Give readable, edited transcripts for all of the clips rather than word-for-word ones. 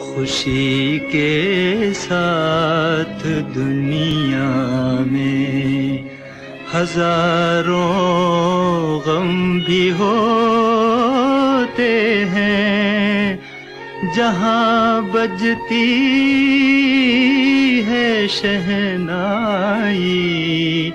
खुशी के साथ दुनिया में हजारों गम भी होते हैं, जहाँ बजती है शहनाई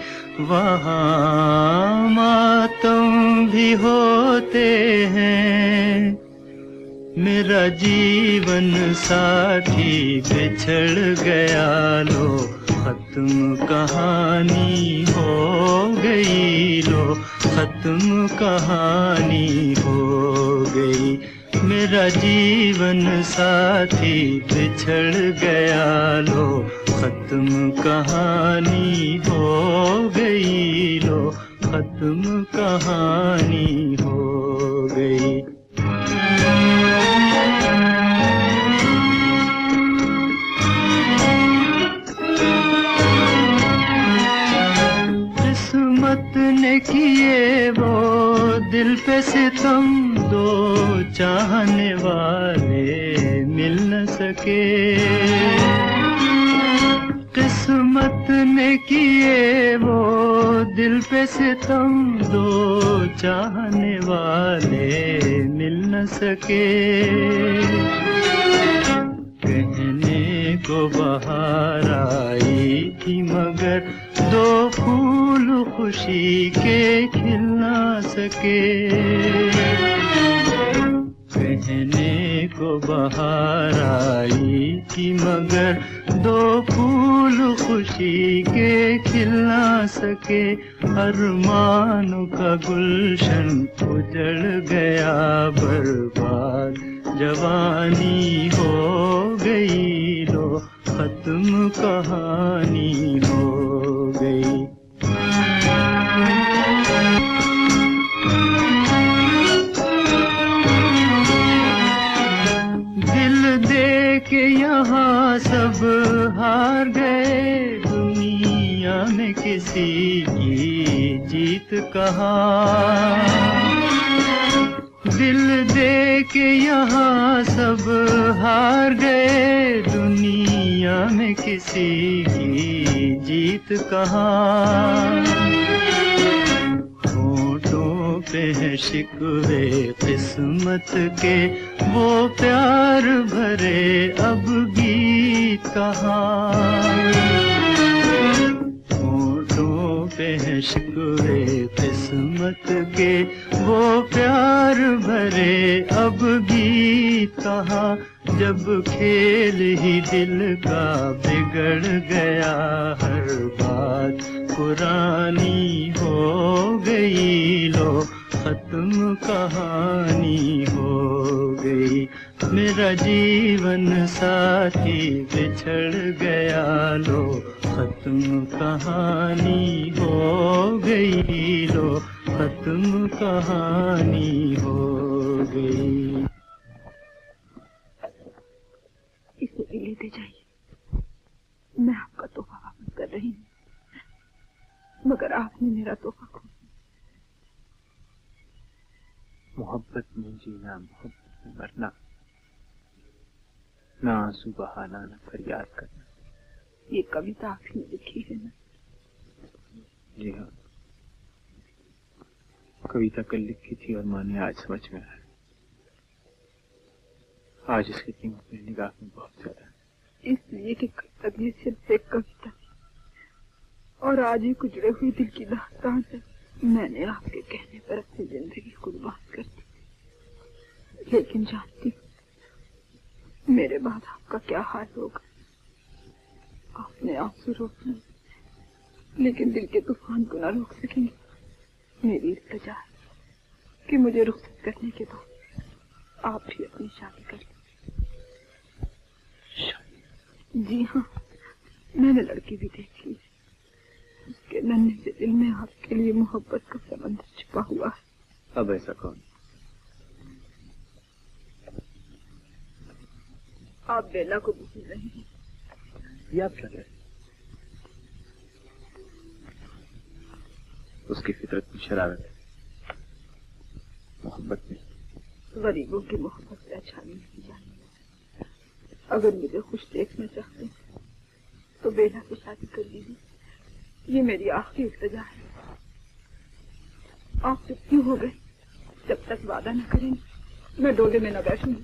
वहाँ मातम भी होते हैं। मेरा जीवन साथी बिछड़ गया, लो खत्म कहानी हो गई, लो खत्म कहानी हो गई। मेरा जीवन साथी बिछड़ गया, लो खत्म कहानी हो गई, लो खत्म कहानी हो गई। किस्मत ने किए वो दिल पे सितम, दो चाहने वाले मिल न सके। किस्मत ने किए वो दिल पे सितम, दो चाहने वाले मिल न सके। कहने को बहार आई थी मगर दो फूल खुशी के खिल ना सके। कहने को बहार आई थी मगर दो फूल खुशी के खिल ना सके। अरमानों का गुलशन उजड़ गया बर्बाद, जवानी हो गई, लो खत्म कहानी हो गई। दिल दे के यहाँ सब हार गए, दुनिया में किसी की जीत कहाँ। दिल दे के यहाँ सब हार गए, दुनिया में किसी की जीत कहाँ। होठों पे है शिकवे किस्मत के, वो प्यार भरे अब गीत कहाँ। होठों पे है शिकवे किस्मत के, वो प्यार भरे अब गीत कहाँ। जब खेल ही दिल का बिगड़ गया, हर बात पुरानी हो गई, लो खत्म कहानी हो गई। मेरा जीवन साथी बिछड़ गया, लो खत्म कहानी हो गई, लो खत्म कहानी हो गई। इसे भी लेते जाइए, मैं आपका तोहफा वापस कर रही हूँ, मगर आपने मेरा तोहफा खो दिया। मोहब्बत में जीना, मोहब्बत में मरना, ना आंसू बहाना, ना फरियाद करना। ये कविता आपने लिखी है ना? जी हाँ, कविता कल लिखी थी और माने आज समझ में आया। आज इसकी कीमत मेरी निगाह में बहुत ज्यादा है। इसलिए कि कल तक ये सिर्फ एक कविता और आज ही गुजरे हुई दिल की दास्तान है। मैंने आपके कहने पर अपनी जिंदगी कुर्बान कर दी, लेकिन जानती मेरे बाद आपका क्या हाल होगा। आपने आंसू रोकना, लेकिन दिल के तूफान को ना रोक सकेंगे। मेरी इल्तिजा है कि मुझे रुखसत करने के बाद आप भी अपनी शादी कर लें। जी हाँ, मैंने लड़की भी देख ली, उसके नन्हे से दिल में आपके लिए मोहब्बत का समंदर छिपा हुआ है। अब ऐसा कौन? आप बेला को भूल रहे हैं। ये आप क्या कह रहे हैं? उसकी फितरत में शरारत है, मोहब्बत में। गरीबों की मोहब्बत से अच्छा नहीं जानी। अगर मुझे खुश देखना चाहते तो बेला से शादी कर लीजिए, ये मेरी आखिरी इल्तिजा है। आप चुप क्यों हो गए? जब तक वादा न करेंगे मैं डोले में न बैठूंगी।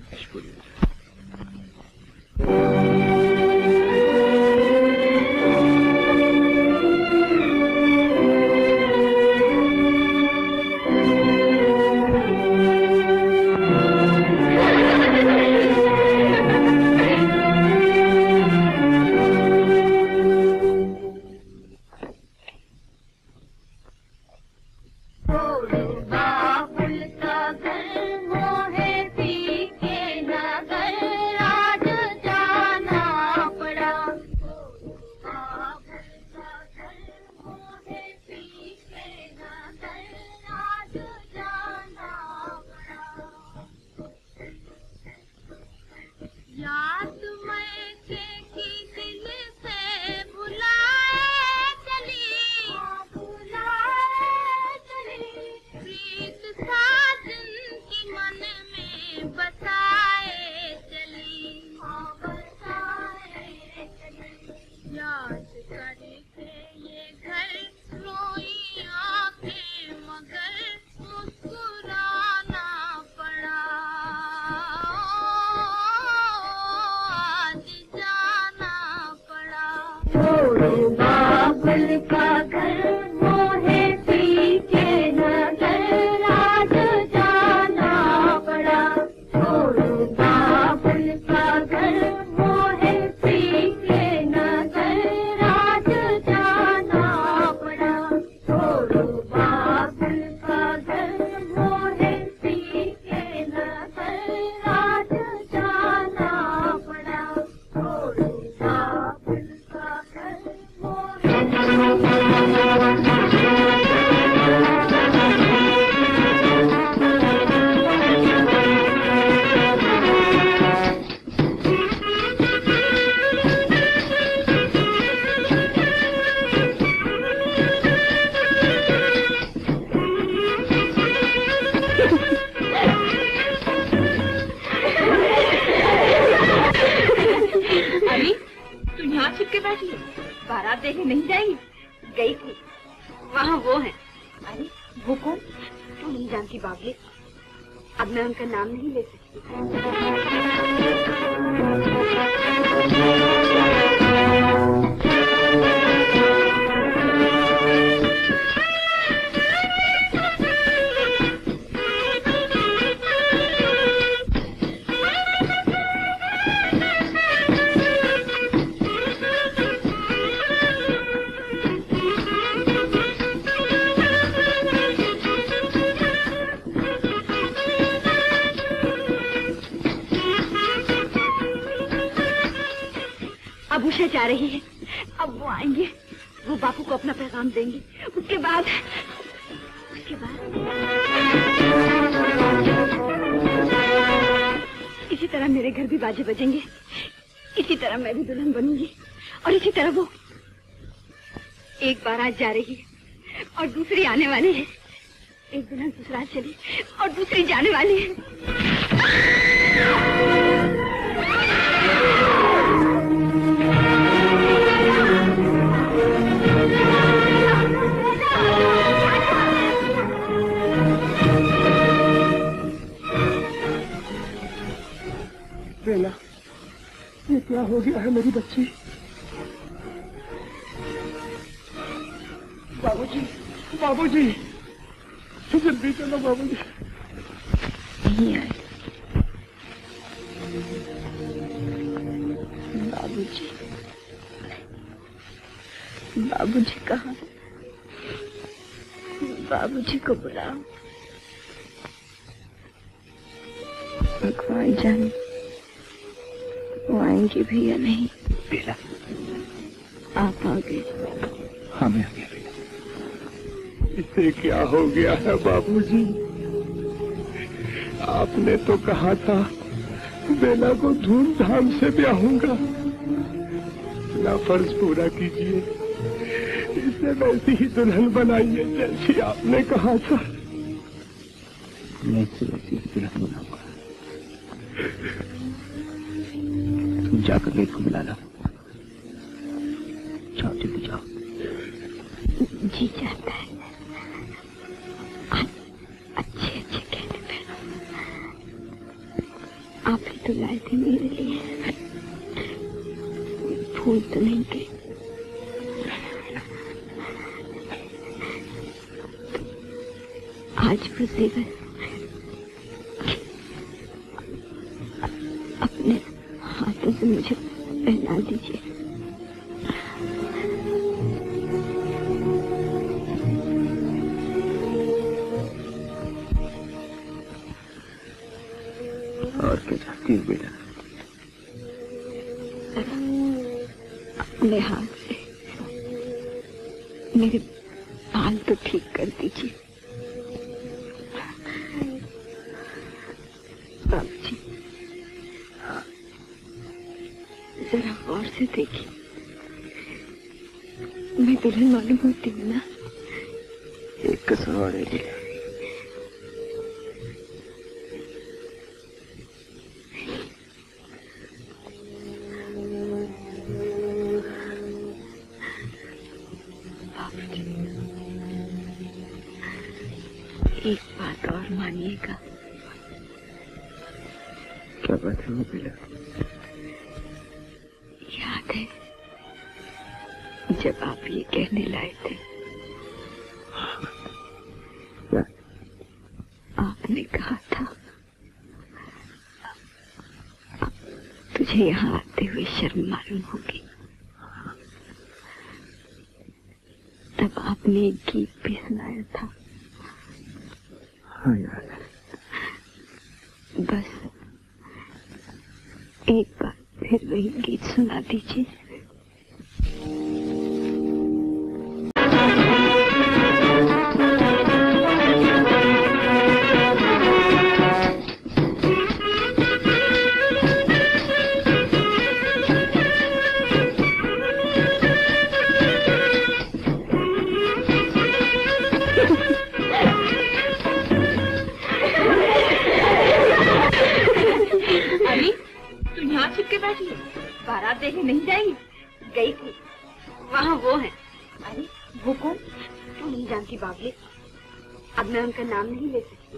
जा रही है, अब वो आएंगे, वो बापू को अपना पैगाम देंगे, उसके बाद इसी तरह मेरे घर भी बाजे बजेंगे, इसी तरह मैं भी दुल्हन बनूंगी और इसी तरह वो एक बार आज जा रही है और दूसरी आने वाली है, एक दुल्हन ससुराल चली और दूसरी जाने वाली है। बेला, ये क्या हो गया है मेरी बच्ची? बाबूजी, बाबूजी, जल्दी चलो बाबूजी। नहीं आए बाबूजी, बाबूजी कहाँ? बाबूजी को बुलाओ। भगवान जाने वो आएंगे भी या नहीं। बेला, आप आ गए। हाँ मैं आ गया बेला। इसे क्या हो गया है बाबूजी? आपने तो कहा था बेला को धूमधाम से ब्याहूंगा। अपना फर्ज पूरा कीजिए, इसे वैसी ही दुल्हन बनाइए जैसी आपने कहा था। मैं इसे वैसी ही दुल्हन बनाऊंगा। तुम जाकर गेट को बुला लो। जाओ जल्दी जाओ। जी चाहता है अच्छे अच्छे कहने पहनो। आप ही तो लाए थे मेरे लिए, फूल तो नहीं गए। आज वो जेवर अपने हाथों से मुझे पहना दीजिए। और क्या चाहती हूँ बेटा? अपने हाथ से मेरे बाल तो ठीक कर दीजिए। बाबूजी, जरा गौर से देखिए, मैं दुल्हन मालूम होती हूँ ना? एक कसर और है बेटा। एक बात और मानिएगा। क्या बात है वो बेटा? याद है जब आप ये कहने लाए थे, आपने कहा था तुझे यहाँ आते हुए शर्म मालूम होगी। तब आपने एक गीत भी सुनाया था। हाँ याद है। बस एक बार फिर वही गीत सुना दीजिए। बारात देखने नहीं जाएंगी? गई थी, वहाँ वो है। अरे वो कौन? तू नहीं जानती बाबली? अब मैं उनका नाम नहीं ले सकती।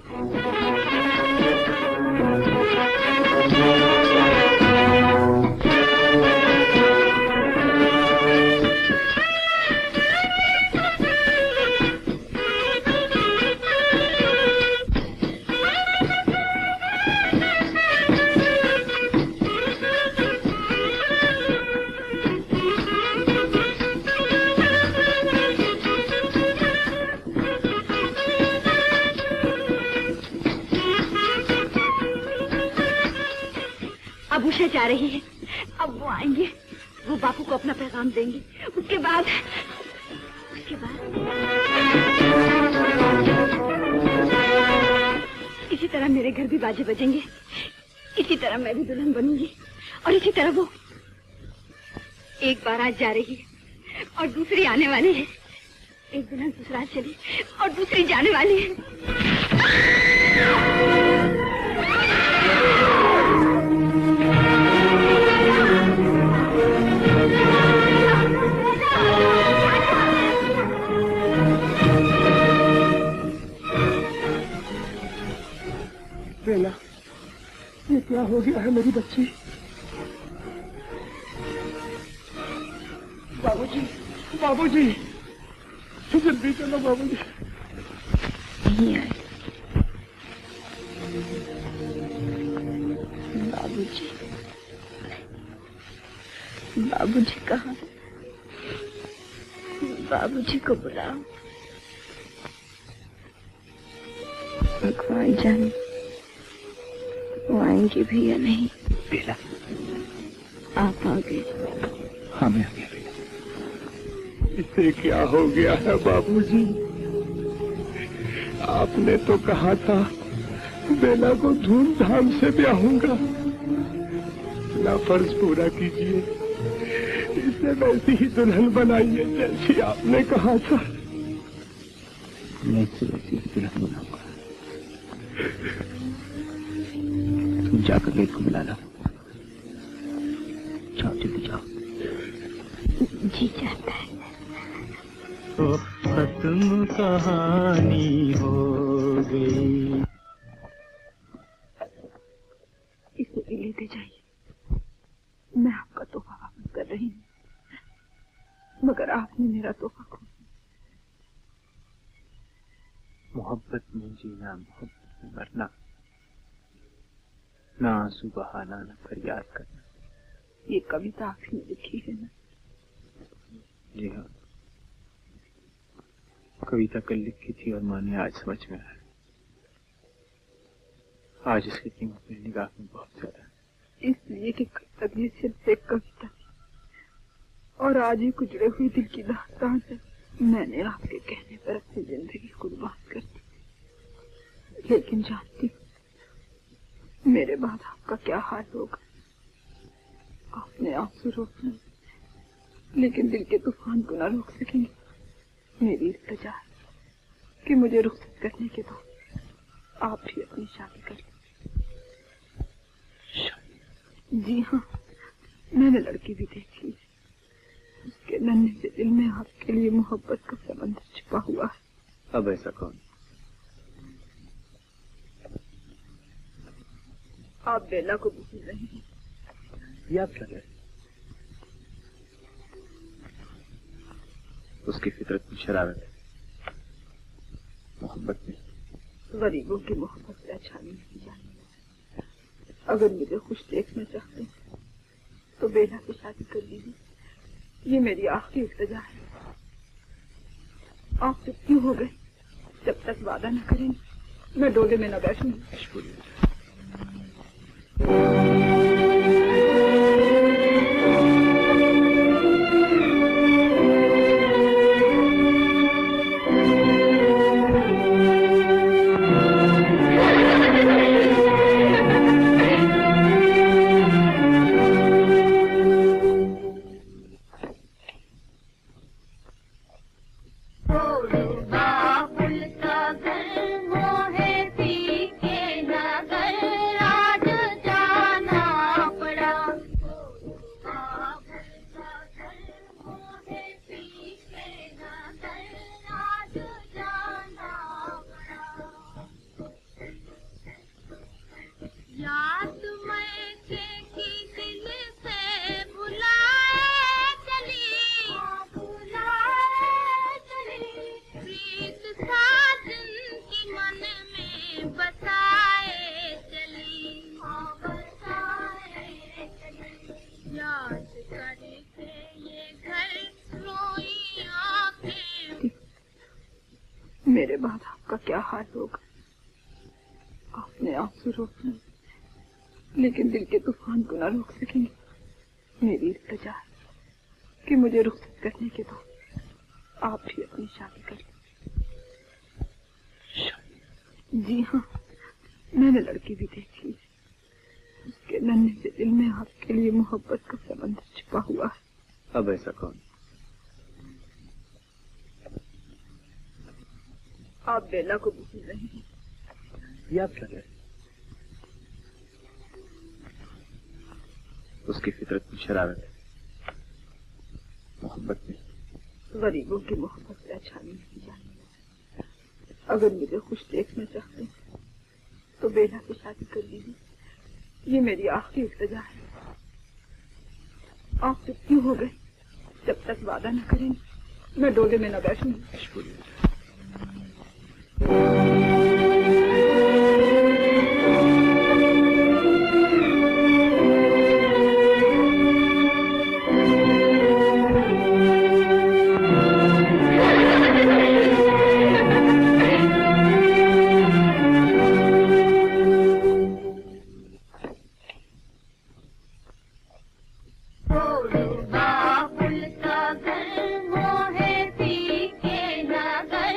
अब उषा जा रही है, अब वो आएंगे, वो बापू को अपना पैगाम देंगे। उसके बाद इसी तरह मेरे घर भी बाजे बजेंगे, इसी तरह मैं भी दुल्हन बनूंगी, और इसी तरह वो एक बारात जा रही है और दूसरी आने वाली है। एक दुल्हन ससुराल चली और दूसरी जाने वाली है। बेला, ये क्या हो गया है मेरी बच्ची? बाबूजी, बाबूजी, जल्दी चलो बाबूजी। नहीं आए। बाबूजी, बाबूजी कहाँ? बाबूजी को बुलाओ। भगवान जाने वो आएंगे भी या नहीं। बेला, आप आ गए। हाँ मैं आ गया बेटा। इसे क्या हो गया है बाबूजी? आपने तो कहा था बेला को धूमधाम से ब्याहूंगा। ना फर्ज पूरा कीजिए, इसे वैसी ही दुल्हन बनाइए जैसी आपने कहा था। मैं इसे वैसी ही दुल्हन बनाऊंगा। तुम जाकर गेट को बुला लो। जाओ जल्दी जाओ। जी चाहता है तो खत्म कहानी हो गई। इसे भी लेते जाइए, मैं आपका तोहफा वापस कर रही हूँ, मगर आपने मेरा तोहफा खो दिया। मोहब्बत में जीना, मोहब्बत में मरना, ना आंसू बहाना, ना फरियाद करना। ये कविता आपने लिखी है ना? जी हाँ, कविता कल लिखी थी और माने आज समझ में आया। आज इसकी कीमत मेरी निगाह में बहुत ज्यादा है। इसलिए कि कल तक ये सिर्फ एक कविता थी और आज ही गुजरे हुई दिल की दास्तान है। मैंने आपके कहने पर अपनी जिंदगी कुर्बान कर दी, लेकिन जानती हूँ मेरे बाद आपका क्या हाल होगा। आपने आंसू रोकना, लेकिन दिल के तूफान को ना रोक सकेंगे। मेरी इल्तिजा है कि मुझे रुखसत करने के बाद आप भी अपनी शादी कर लें। जी हाँ, मैंने लड़की भी देखी है। उसके नन्हे से दिल में आपके लिए मोहब्बत का समंदर छिपा हुआ है। अब ऐसा कौन? आप बेला को भूल रहे हैं। ये आप क्या कह रहे हैं? उसकी फितरत में शरारत है, मोहब्बत में। गरीबों की मोहब्बत से अच्छानी नहीं जानी। अगर मुझे खुश देखना चाहते हैं तो बेला से शादी कर लीजिए, ये मेरी आखिरी इल्तिजा है। आप चुप क्यों हो गए? जब तक वादा न करेंगे मैं डोले में न बैठूंगी। मेरे बाद आपका क्या हाल होगा। आपने आंसू रोकना, लेकिन दिल के तूफान को ना रोक सकेंगे। मेरी इल्तिजा है कि मुझे रुखसत करने के बाद आप भी अपनी शादी कर लें। जी हाँ, मैंने लड़की भी देखी है। उसके नन्हे से दिल में आपके लिए मोहब्बत का समंदर छिपा हुआ है। अब ऐसा कौन? आप बेला को भूल रहे हैं। ये आप क्या कह रहे हैं? उसकी फितरत में शरारत है, मोहब्बत में। गरीबों की मोहब्बत से अच्छानी नहीं जानी। अगर मुझे खुश देखना चाहते हैं तो बेला से शादी कर लीजिए, ये मेरी आखिरी इल्तिजा है। आप चुप क्यों हो गए? जब तक वादा न करेंगे मैं डोले में न बैठूंगी। बाबुल का घर वो है पीके नगर।